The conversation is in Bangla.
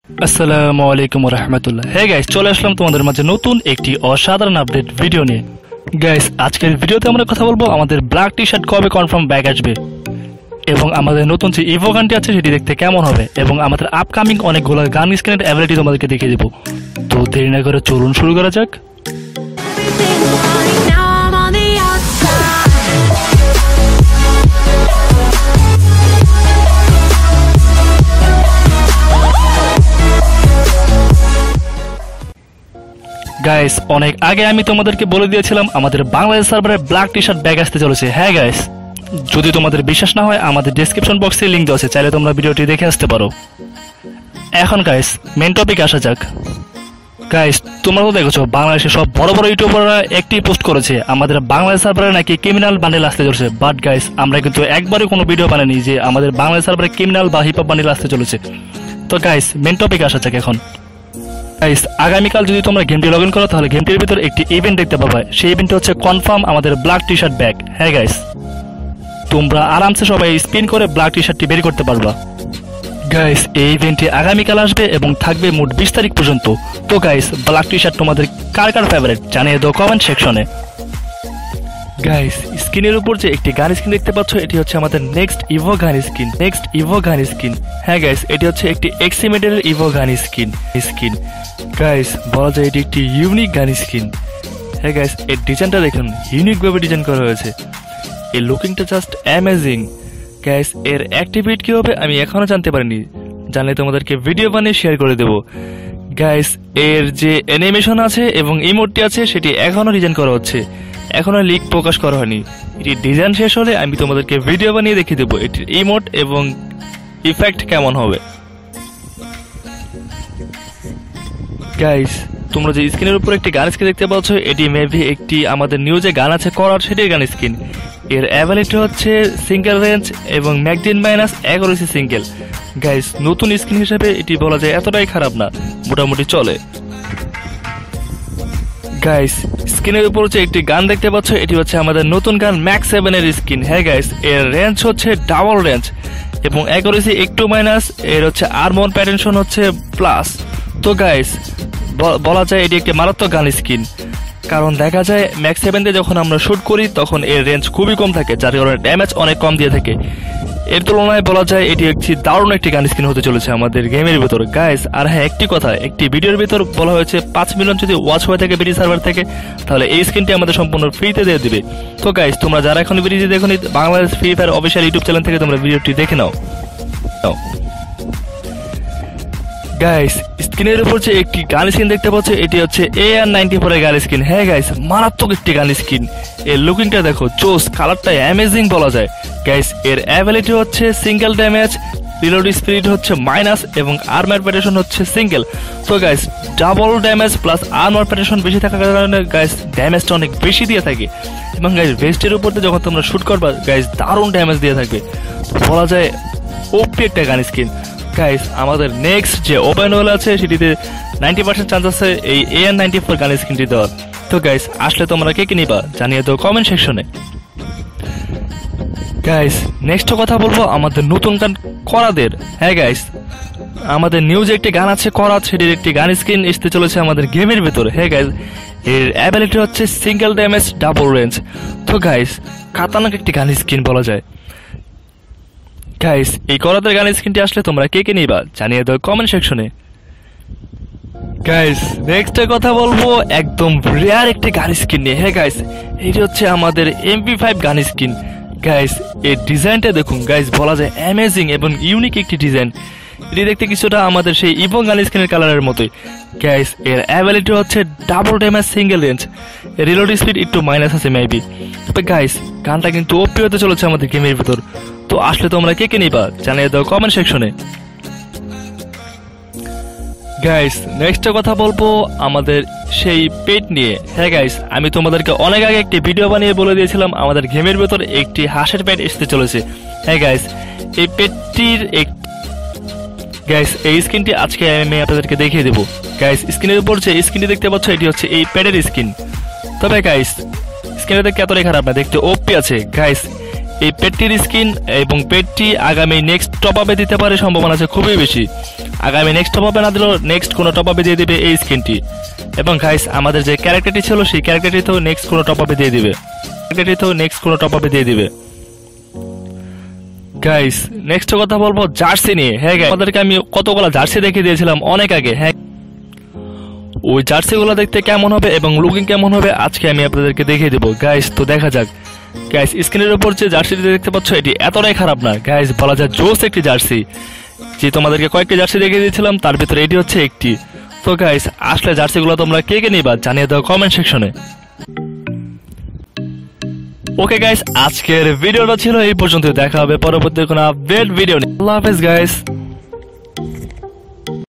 আসসালামু আলাইকুম ওয়া রাহমাতুল্লাহ। হে গাইস, চলে আসলাম তোমাদের মাঝে নতুন একটি অসাধারণ আপডেট ভিডিও নিয়ে। গাইস, আজকের ভিডিওতে আমরা কথা বলবো আমাদের ব্ল্যাক টি শার্ট কবে কনফার্ম ব্যাক আসবে এবং আমাদের নতুন যে ইভো গানটি আছে সেটি দেখতে কেমন হবে এবং আমাদের আপকামিং অনেকগুলো গান স্ক্রিনের অ্যাবিলিটি তোমাদেরকে দেখিয়ে দেবো। তো দেরি না করে চলুন শুরু করা যাক। গাইস, অনেক আগে আমি তোমাদেরকে বলে দিয়েছিলাম আমাদের বাংলাদেশ সার্ভারে ব্ল্যাক টি শার্ট ব্যাগ আসতে চলেছে। হ্যাঁ গাইস, যদি তোমাদের বিশ্বাস না হয় আমাদের ডেসক্রিপশন বক্সে লিংক দেওয়া আছে, চাইলে তোমরা ভিডিওটি দেখে আসতে পারো। এখন গাইস, মেন টপিক আসা যাক। গাইস, তোমরা তো দেখেছো বাংলাদেশের সব বড় বড় ইউটিউবাররা একটি পোস্ট করেছে আমাদের বাংলাদেশ সার্ভারে নাকি ক্রিমিনাল বান্ডেল আসতে চলেছে। বাট গাইস, আমরা কিন্তু একবারই কোনো ভিডিও বানাইনি যে আমাদের বাংলাদেশ সার্ভারে ক্রিমিনাল বা হিপ হপ বান্ডেল আসতে চলেছে। তো গাইস, মেন টপিক আসা যাক এখন। গাইস, আগামীকাল যদি তোমরা গেমটি লগ ইন করো তাহলে গেমটির ভিতর একটি ইভেন্ট দেখতে পাবে। সেই ইভেন্টটি হচ্ছে কনফার্ম আমাদের ব্ল্যাক টি শার্ট ব্যাগ। হ্যাঁ গাইস, তোমরা আরামসে সবাই স্পিন করে ব্ল্যাক টি শার্টটি বের করতে পারবা। গাইস, এই ইভেন্টটি আগামীকাল আসবে এবং থাকবে মোট 20 তারিখ পর্যন্ত। তো গাইস, ব্ল্যাক টি শার্ট তোমাদের কার কার ফেভারিট জানিয়ে দাও কমেন্ট সেকশনে। গাইস, স্ক্রিনের উপর যে একটি গান স্কিন দেখতে পাচ্ছ এটি হচ্ছে আমাদের নেক্সট ইভো গান স্কিন। হ্যাঁ গাইস, এটি হচ্ছে একটি এক্সিমেটের ইভো গান স্কিন। গাইস, বলা যায় এটি একটি ইউনিক গান স্কিন। হ্যাঁ গাইস, এর ডিজাইনটা দেখুন, ইউনিক ভাবে ডিজাইন করা হয়েছে। এর লুকিংটা জাস্ট অ্যামেজিং। গাইস, এর অ্যাক্টিভেট কি হবে আমি এখনো জানতে পারিনি, জানলে তোমাদেরকে ভিডিও বানিয়ে শেয়ার করে দেবো। গাইস, এর যে অ্যানিমেশন আছে এবং ইমোটটি আছে সেটি এখনো ডিজাইন করা হচ্ছে, এখনো লিক প্রকাশ করা হয়নি। এটি ডিজাইন শেষ হলে আমি তোমাদেরকে ভিডিও বানিয়ে দেখিয়ে দেবো এটির ইমোট এবং ইফেক্ট কেমন হবে। গাইস, তোমরা যে স্ক্রিনের উপর একটি গান স্কিন দেখতে পাচ্ছ এটি মেবি একটি আমাদের নিউ যে গান আছে করার সেটির গান স্কিন। এর অ্যাবিলিটি হচ্ছে সিঙ্গেল রেঞ্জ এবং magazine minus accuracy single. Guys, নতুন স্কিন হিসেবে এটি বলা যায় এতটাই খারাপ না, মোটামুটি চলে। গাইস, স্ক্রিনের উপর যে একটি গান দেখতে পাচ্ছ এটি হচ্ছে আমাদের নতুন গান ম্যাক্স 7 এর স্কিন। হ্যাঁ গাইস, এর রেঞ্জ হচ্ছে ডাবল রেঞ্জ এবং অ্যাকুরেসি একটু মাইনাস। এর হচ্ছে আর্মর প্যাটেনশন হচ্ছে প্লাস। তো গাইস, বলা যায় এটি একটি মারাত্মক গান স্কিন, কারণ দেখা যায় ম্যাক্স 7 দিয়ে যখন আমরা শুট করি তখন এর রেঞ্জ খুবই কম থাকে, যার কারণে ড্যামেজ অনেক কম দিয়ে থাকে। এর তুলনায় বলা যায় এটি একটি দারুণ একটি গান স্কিন হতে চলেছে আমাদের গেমের ভিতর। গাইস, আর হ্যাঁ একটি কথা, একটি ভিডিওর ভিতর বলা হয়েছে 5 মিলিয়ন যদি ওয়াচ হয়ে থাকে বিডি সার্ভার থেকে তাহলে এই স্কিনটি আমাদের সম্পূর্ণ ফ্রিতে দিয়ে দিবে। তো গাইস, তোমরা যারা এখন ভিডিওটি দেখোনি Bangladesh Free Fire official YouTube channel থেকে তোমরা ভিডিওটি দেখে নাও। গাইস, স্ক্রিনের উপর যে একটি গান স্কিন দেখতে পাচ্ছ এটি হচ্ছে AR94 এর গান স্কিন। হ্যাঁ গাইস, মারাত্মক একটি গান স্কিন। এর লুকিংটা দেখো, চোস, কালারটা অ্যামেজিং বলা যায়। গাইস, এর অ্যাবিলিটি হচ্ছে সিঙ্গেল ড্যামেজ, রিলোড স্পিড হচ্ছে মাইনাস এবং আর্মার প্যাটেশন হচ্ছে সিঙ্গেল। তো guys, double damage plus armour penetration বেশি থাকার কারণে গাইস ড্যামেজটা অনেক বেশি দিয়ে থাকে এবং গাইস ভেস্টের উপর দিয়ে যখন তোমরা শুট করবা গাইস দারুণ ড্যামেজ দিয়ে থাকবে। বলা যায় ওপি একটা গান স্কিন। গাইস, আমাদের নেক্সট যে ওপেন ওয়েল আছে সেটিতে 90% চান্স আছে এই AR94 গান স্কিনটি দেওয়ার। তো গাইস, আসলে তোমরা কে নিবা জানিয়ে দাও কমেন্ট সেকশনে। গাইস, নেক্সট কথা বলবো আমাদের নতুন গান করাদের। হ্যাঁ গাইস, আমাদের নিউ যে একটি গান আছে করাত সেটির একটি গান স্কিন আসতে চলেছে আমাদের গেমের ভিতরে। হ্যাঁ গাইস, এর অ্যাবিলিটি হচ্ছে সিঙ্গেল ড্যামেজ ডাবল রেঞ্জ। তো গাইস, খাতারনাক একটি গান স্কিন বলা যায়। গাইস, এই করাতের গান স্কিনটি আসলে তোমরা কে নিবা জানিয়ে দাও কমেন্ট সেকশনে। গাইস, নেক্সট কথা বলবো একদম রেয়ার একটি গান স্কিন নিয়ে। হ্যাঁ গাইস, এটি হচ্ছে আমাদের MP5 গান স্কিন। গাইস, এর ডিজাইনটা দেখুন গাইস, বলা যায় অ্যামেজিং এবং ইউনিক একটি ডিজাইন। এটি দেখতে কিছুটা আমাদের সেই ইভো গান স্কিনের কালারের মতোই। গাইস, এর অ্যাবিলিটি হচ্ছে double damage single range, reload speed একটু মাইনাস আছে মেবি। তবে গাইস, গানটা কিন্তু ওপি হতে চলেছে আমাদের গেমের ভিতর। তো আসলে তোমরা কে নিবা জানিয়ে দাও কমেন্ট সেকশনে। গাইস, নেক্সট কথা বলবো আমাদের সেই পেট নিয়ে। হ্যাঁ গাইস, আমি তোমাদেরকে অনেক আগে একটি ভিডিও বানিয়ে বলে দিয়েছিলাম আমাদের গেমের ভিতর একটি হাঁসের পেট আসতে চলেছে। হ্যাঁ গাইস, এই পেটটির গাইস, এই স্কিনটি আজকে আমি আপনাদেরকে দেখিয়ে দেবো। গাইস, স্ক্রিনের উপর যে স্কিনটি দেখতে পাচ্ছ এটি হচ্ছে এই পেটের স্কিন। তবে গাইস, স্কিনটা দেখতে এতটাই খারাপ না, দেখতে ওপি আছে। গাইস, এই পেটটির স্কিন এবং পেটটি আগামী নেক্সট টপ আপে দিতে পারে, সম্ভাবনা আছে খুবই বেশি। আগামী নেক্সট টপ আপে না দিলেও নেক্সট কোনো টপ আপে দিয়ে দিবে এই স্কিনটি। এবং গাইস আমাদের যে ক্যারেক্টারটি ছিল সেই ক্যারেক্টারটিতেও নেক্সট কোনো টপ আপে দিয়ে দিবে। গাইস নেক্সট কথা বলবো জার্সি নিয়ে। হ্যাঁ গাইস, আমাদেরকে আমি কতগুলো জার্সি দেখিয়ে দিয়েছিলাম অনেক আগে। হ্যাঁ, ওই জার্সিগুলো দেখতে কেমন হবে এবং লুকিং কেমন হবে আজকে আমি আপনাদেরকে দেখিয়ে দেবো গাইস। তো দেখা যাক গাইস। স্ক্রিনের উপর যে জার্সিটি দেখতে পাচ্ছ এটি এতটাই খারাপ না গাইস, বলা যায় জোস একটি জার্সি। যে তোমাদেরকে কয়েকটি জার্সি দেখিয়ে দিয়েছিলাম তার ভিতরে এটি হচ্ছে একটি। তো গাইস আসলে জার্সিগুলো তোমরা কে কে নিবা জানিয়ে দাও কমেন্ট সেকশনে। ওকে গাইস, আজকের ভিডিওটা ছিল এই পর্যন্ত। দেখা হবে পরবর্তী কোনো আপডেট ভিডিও নিয়ে। আল্লাহ হাফেজ গাইস।